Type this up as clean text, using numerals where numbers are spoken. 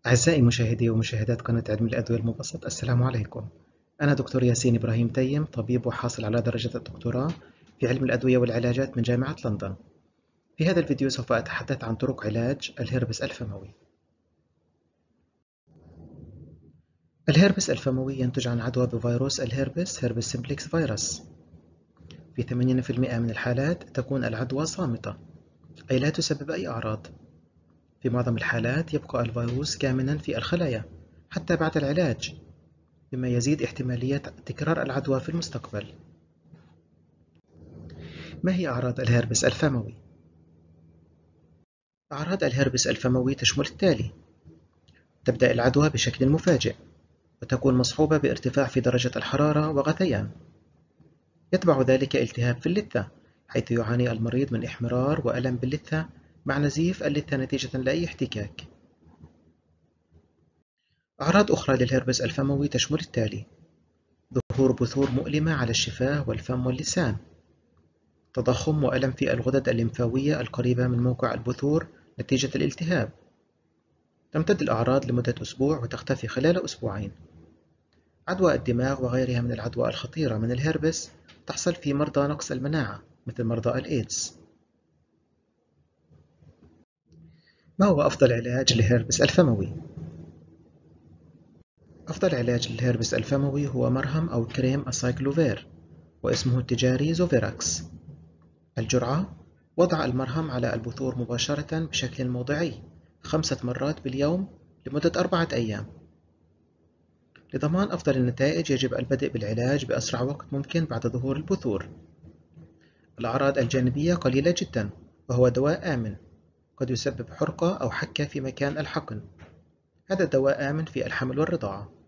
أعزائي مشاهدي ومشاهدات قناة علم الأدوية المبسط، السلام عليكم. أنا دكتور ياسين إبراهيم تيم، طبيب وحاصل على درجة الدكتوراه في علم الأدوية والعلاجات من جامعة لندن. في هذا الفيديو سوف أتحدث عن طرق علاج الهربس الفموي. الهربس الفموي ينتج عن عدوى بفيروس الهربس هربس سمبلكس فيروس. في 80% من الحالات تكون العدوى صامتة، أي لا تسبب أي أعراض. في معظم الحالات يبقى الفيروس كامنا في الخلايا حتى بعد العلاج، مما يزيد احتمالية تكرار العدوى في المستقبل. ما هي أعراض الهربس الفموي؟ أعراض الهربس الفموي تشمل التالي: تبدأ العدوى بشكل مفاجئ، وتكون مصحوبة بارتفاع في درجة الحرارة وغثيان. يتبع ذلك التهاب في اللثة، حيث يعاني المريض من إحمرار وألم باللثة مع نزيف اللثة نتيجة لأي احتكاك. أعراض أخرى للهربس الفموي تشمل التالي: ظهور بثور مؤلمة على الشفاه والفم واللسان، تضخم وألم في الغدد الليمفاوية القريبة من موقع البثور نتيجة الالتهاب. تمتد الأعراض لمدة أسبوع وتختفي خلال أسبوعين. عدوى الدماغ وغيرها من العدوى الخطيرة من الهربس تحصل في مرضى نقص المناعة مثل مرضى الإيدز. ما هو أفضل علاج للهربس الفموي؟ أفضل علاج للهربس الفموي هو مرهم أو كريم السايكلوفير، واسمه التجاري زوفيراكس. الجرعة: وضع المرهم على البثور مباشرة بشكل موضعي 5 مرات باليوم لمدة 4 أيام. لضمان أفضل النتائج يجب البدء بالعلاج بأسرع وقت ممكن بعد ظهور البثور. الأعراض الجانبية قليلة جدا، وهو دواء آمن. قد يسبب حرقة أو حكة في مكان الحقن. هذا الدواء آمن في الحمل والرضاعة.